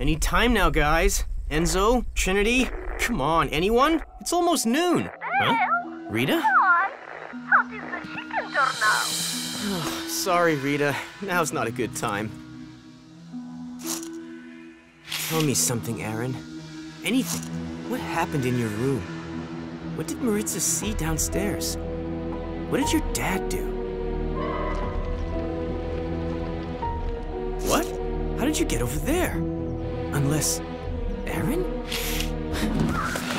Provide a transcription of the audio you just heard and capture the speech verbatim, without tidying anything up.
Any time now, guys. Enzo, Trinity, come on, anyone? It's almost noon. Huh? Rita? How did the chicken turn out? Sorry, Rita. Now's not a good time. Tell me something, Aaron. Anything. What happened in your room? What did Maritza see downstairs? What did your dad do? What? How did you get over there? Unless... Aaron?